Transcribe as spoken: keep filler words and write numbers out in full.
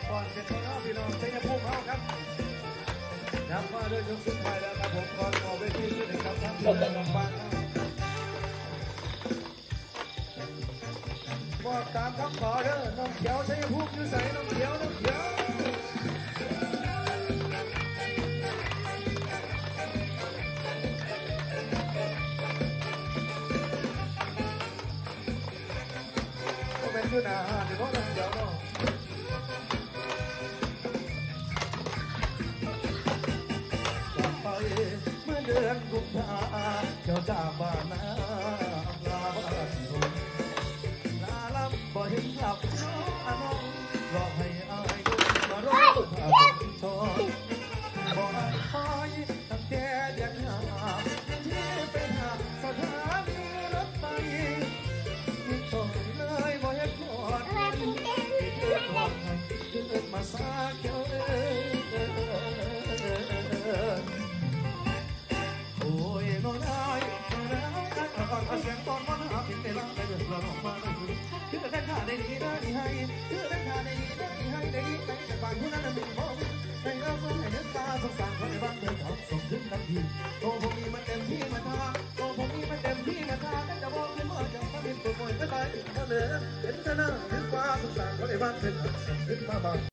ก่อนเสร็จแล้วพี่น้องชัยภูมิเขาครับนับมาด้วยยกสุดท้ายแล้วครับผมก่อนออกเวทีขึ้นนะครับทั้งหมดลำบากบอกตามคำขอเด้อน้องเขียวชัยภูมิอยู่ใส่น้องเขียวน้องเขียวก็เป็นอยู่หน้าห้างเดี๋ยวน้องเขียวเนาะเมื่อเดือนกุมภาเจ้าจากบ้านนาลาบ้านทุ่งลาลำบ่เห็นกลับน้องรอให้อายก็มารอผ่านชนบ่ให้คอยตั้งแต่เดือนหน้าที่ไปหาสถานีรถไฟยิ่งตกเลยบ่เห็นกอดที่เกิดร้องไห้เกิดมาสาเกี่ยวเอ้เสียงตอนวันหาผิดไปแล้วไปเดือดร้อนออกมาได้คือคือได้ค่าได้ดีได้ดีให้คือได้ค่าได้ดีได้ดีให้ได้ดีในแต่บางผู้นั้นเป็นผมในเรื่องของไอ้เนื้อตาสงสารคนในบ้านเดินทางส่งถึงทันทีโตผมมีมันเต็มที่มาทาโตผมมีมันเต็มที่มาทาแต่จะบอกขึ้นว่าจะมาเป็นตัวมวยก็ได้เท่าเดิมเป็นเท่านั้นถึงกว่าสงสารคนในบ้านเดินทางส่งถึงมาบ้าง